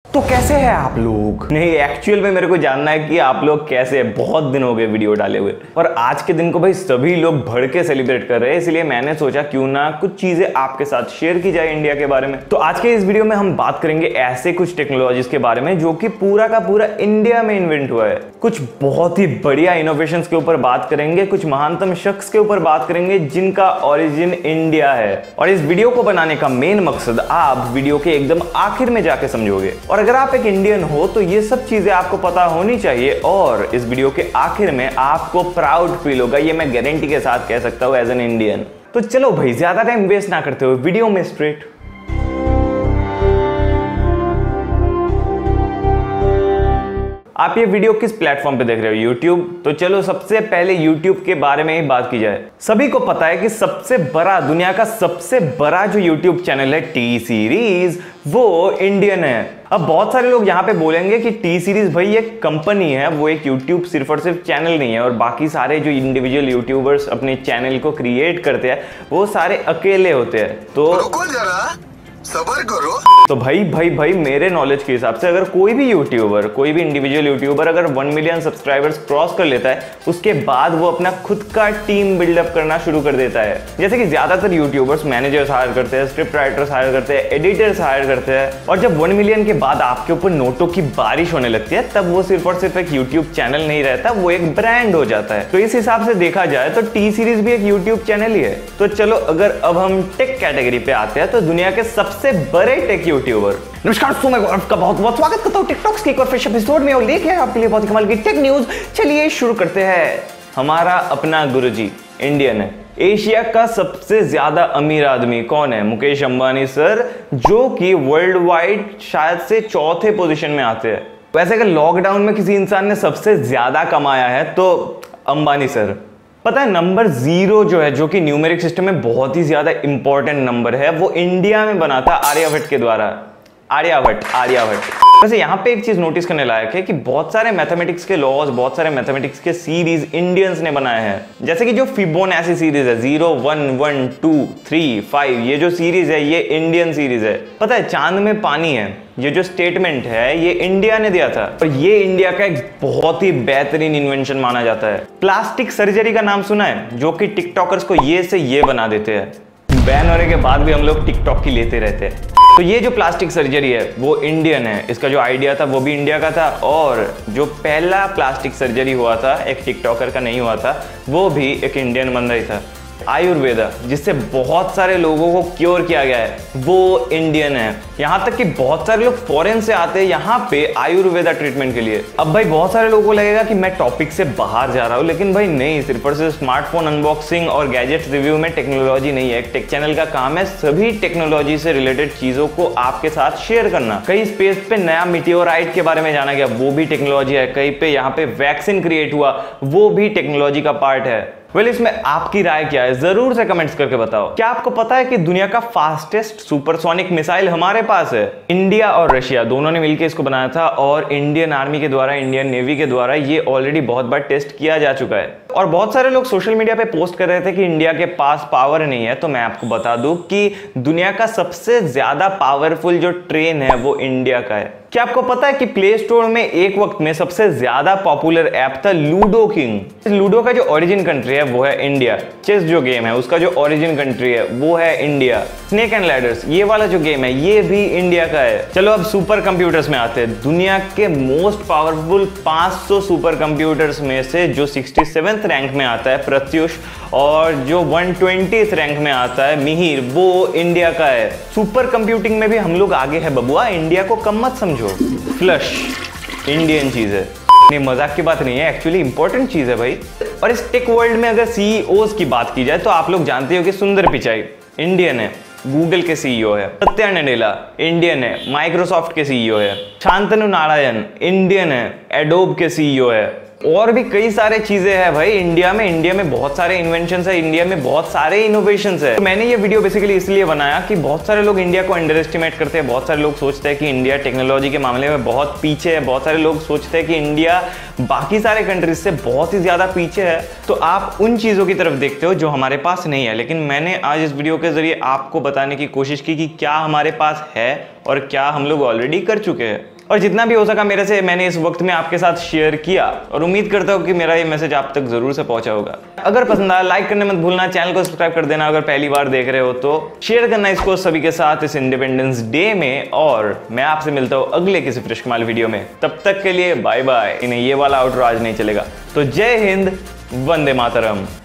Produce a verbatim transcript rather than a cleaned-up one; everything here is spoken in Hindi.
तो कैसे हैं आप लोग? नहीं, एक्चुअल में मेरे को जानना है कि आप लोग कैसे हैं। बहुत दिन हो गए वीडियो डाले हुए और आज के दिन को भाई सभी लोग भड़ के सेलिब्रेट कर रहे हैं, इसलिए मैंने सोचा क्यों ना कुछ चीजें आपके साथ शेयर की जाए इंडिया के बारे में। तो आज के इस वीडियो में हम बात करेंगे ऐसे कुछ टेक्नोलॉजीज के बारे में जो कि पूरा का पूरा इंडिया में इन्वेंट हुआ है। कुछ बहुत ही बढ़िया इनोवेशंस के ऊपर बात करेंगे, कुछ महानतम शख्स के ऊपर बात करेंगे जिनका ओरिजिन इंडिया है। और इस वीडियो को बनाने का मेन मकसद आप वीडियो के एकदम आखिर में जाके समझोगे। और अगर आप एक इंडियन हो तो ये सब चीजें आपको पता होनी चाहिए और इस वीडियो के आखिर में आपको प्राउड फील होगा, ये मैं गारंटी के साथ कह सकता हूं एज एन इंडियन। तो चलो भाई ज्यादा टाइम वेस्ट ना करते हुए वीडियो में स्ट्रेट। आप ये वीडियो किस प्लेटफॉर्म पे देख रहे हो? YouTube? तो चलो सबसे पहले YouTube के बारे में ही बात की जाए। सभी को पता है कि सबसे बड़ा, दुनिया का सबसे बड़ा जो YouTube चैनल है टी सीरीज, वो इंडियन है। अब बहुत सारे लोग यहाँ पे बोलेंगे कि टी सीरीज भाई एक कंपनी है, वो एक YouTube सिर्फ और सिर्फ चैनल नहीं है और बाकी सारे जो इंडिविजुअल यूट्यूबर्स अपने चैनल को क्रिएट करते हैं वो सारे अकेले होते हैं। तो रुको जरा, सबर करो। तो भाई भाई भाई मेरे नॉलेज के हिसाब से अगर कोई भी यूट्यूबर, कोई भी इंडिविजुअल यूट्यूबर अगर वन मिलियन सब्सक्राइबर्स क्रॉस कर लेता है उसके बाद वो अपना खुद का टीम बिल्डअप करना शुरू कर देता है। जैसे कि ज्यादातर यूट्यूबर्स मैनेजर्स हायर करते हैं, स्क्रिप्ट राइटर्स हायर करते हैं, एडिटर्स हायर करते हैं और जब वन मिलियन के बाद आपके ऊपर नोटों की बारिश होने लगती है तब वो सिर्फ और सिर्फ एक यूट्यूब चैनल नहीं रहता, वो एक ब्रांड हो जाता है। तो इस हिसाब से देखा जाए तो टी सीरीज भी एक यूट्यूब चैनल ही है। तो चलो अगर अब हम टेक कैटेगरी पे आते हैं तो दुनिया के सबसे बड़े टेक यूट्यूबर, नमस्कार दोस्तों, मैं आपका बहुत बहुत स्वागत करता हूं टिकटॉक्स के एक और फ्रेश एपिसोड में और लेके आए आपके लिए बहुत ही कमाल की टेक न्यूज। चलिए शुरू करते हैं। हमारा अपना गुरुजी इंडियन है। एशिया का सबसे ज्यादा अमीर आदमी कौन है? मुकेश अंबानी सर, जो कि वर्ल्ड वाइड शायद से चौथे पोजीशन में आते हैं। वैसे अगर लॉकडाउन में किसी इंसान ने सबसे ज्यादा कमाया है तो अंबानी सर। पता है नंबर जीरो जो है, जो कि न्यूमेरिक सिस्टम में बहुत ही ज्यादा इंपॉर्टेंट नंबर है, वो इंडिया में बना था आर्यभट्ट के द्वारा। आर्यभट्ट आर्यभट्ट वैसे यहाँ पे एक चीज नोटिस करने लायक है कि बहुत सारे मैथमेटिक्स के लॉज, बहुत सारे मैथमेटिक्स के सीरीज इंडियंस ने बनाए हैं। जैसे कि जो फिबोनाची सीरीज है, zero one one two three five, ये जो सीरीज है ये इंडियन सीरीज है। पता है चांद में पानी है, ये जो स्टेटमेंट है ये इंडिया ने दिया था और ये इंडिया का एक बहुत ही बेहतरीन इन्वेंशन माना जाता है। प्लास्टिक सर्जरी का नाम सुना है? जो कि टिकटॉकर्स को ये से ये बना देते हैं। बैन होने के बाद भी हम लोग टिकटॉक की लेते रहते हैं। तो ये जो प्लास्टिक सर्जरी है वो इंडियन है, इसका जो आइडिया था वो भी इंडिया का था और जो पहला प्लास्टिक सर्जरी हुआ था एक टिकटॉकर का नहीं हुआ था, वो भी एक इंडियन बंदा ही था। आयुर्वेदा, जिससे बहुत सारे लोगों को क्योर किया गया है, वो इंडियन है। यहाँ तक कि बहुत सारे लोग फॉरेन से आते हैं यहाँ पे आयुर्वेदा ट्रीटमेंट के लिए। अब भाई बहुत सारे लोगों को लगेगा कि मैं टॉपिक से बाहर जा रहा हूँ, लेकिन भाई नहीं, सिर्फ और सिर्फ स्मार्टफोन अनबॉक्सिंग और गैजेट्स रिव्यू में टेक्नोलॉजी नहीं है। एक टेक चैनल का काम है सभी टेक्नोलॉजी से रिलेटेड चीजों को आपके साथ शेयर करना। कहीं स्पेस पे नया मीटियोराइट के बारे में जाना गया, वो भी टेक्नोलॉजी है। कहीं पे यहाँ पे वैक्सीन क्रिएट हुआ, वो भी टेक्नोलॉजी का पार्ट है। वेल well, इसमें आपकी राय क्या है जरूर से कमेंट्स करके बताओ। क्या आपको पता है कि दुनिया का फास्टेस्ट सुपरसोनिक मिसाइल हमारे पास है? इंडिया और रशिया दोनों ने मिलकर इसको बनाया था और इंडियन आर्मी के द्वारा, इंडियन नेवी के द्वारा ये ऑलरेडी बहुत बार टेस्ट किया जा चुका है। और बहुत सारे लोग सोशल मीडिया पे पोस्ट कर रहे थे कि इंडिया के पास पावर नहीं है, तो मैं आपको बता दूं कि दुनिया का सबसे ज्यादा पावरफुल जो ट्रेन है वो इंडिया का है। क्या आपको पता है कि प्ले स्टोर में एक वक्त में सबसे ज्यादा पॉपुलर ऐप था लूडो किंग। लूडो का जो ओरिजिन कंट्री है वो है इंडिया। चेस जो गेम है उसका जो ओरिजिन कंट्री है वो है इंडिया। स्नेक एंड लैडर्स ये वाला जो गेम है ये भी इंडिया का है। चलो अब सुपर कंप्यूटर्स में आते हैं। दुनिया के मोस्ट पावरफुल पाँच सौ सुपर कंप्यूटर्स में से जो सिक्सटी सेवंथ रैंक में आता है प्रत्युष और जो वन ट्वेंटीथ रैंक में आता है मिहिर, वो इंडिया का है। सुपर कंप्यूटिंग में भी हम लोग आगे है बबुआ, इंडिया को कम मत समझो। फ्लश इंडियन चीज है, नहीं मजाक की बात नहीं है, एक्चुअली इंपॉर्टेंट चीज है भाई। और इस टेक वर्ल्ड में अगर सीईओज की बात की जाए तो आप लोग जानते हो कि सुंदर पिचाई इंडियन है, गूगल के सीईओ है। सत्या नडेला इंडियन है, माइक्रोसॉफ्ट के सीईओ है। शांतनु नारायण इंडियन है, एडोब के सीईओ है। और भी कई सारे चीजें हैं भाई इंडिया में। इंडिया में बहुत सारे इन्वेंशंस है, इंडिया में बहुत सारे इनोवेशंस है। तो मैंने ये वीडियो बेसिकली इसलिए बनाया कि बहुत सारे लोग इंडिया को अंडर एस्टिमेट करते हैं। बहुत सारे लोग सोचते हैं कि इंडिया टेक्नोलॉजी के मामले में बहुत पीछे है। बहुत सारे लोग सोचते हैं कि इंडिया बाकी सारे कंट्रीज से बहुत ही ज्यादा पीछे है। तो आप उन चीजों की तरफ देखते हो जो हमारे पास नहीं है, लेकिन मैंने आज इस वीडियो के जरिए आपको बताने की कोशिश की कि क्या हमारे पास है और क्या हम लोग ऑलरेडी कर चुके हैं। और जितना भी हो सका मेरे से मैंने इस वक्त में आपके साथ शेयर किया और उम्मीद करता हूँ कि मेरा ये मैसेज आप तक जरूर से पहुंचा होगा। अगर पसंद आया लाइक करने मत भूलना, चैनल को सब्सक्राइब कर देना अगर पहली बार देख रहे हो तो, शेयर करना इसको सभी के साथ इस इंडिपेंडेंस डे में। और मैं आपसे मिलता हूँ अगले किसी फ्रेश कमाल वीडियो में, तब तक के लिए बाय बाय। इन्हें ये वाला आउटरो आज नहीं चलेगा। तो जय हिंद, वंदे मातरम।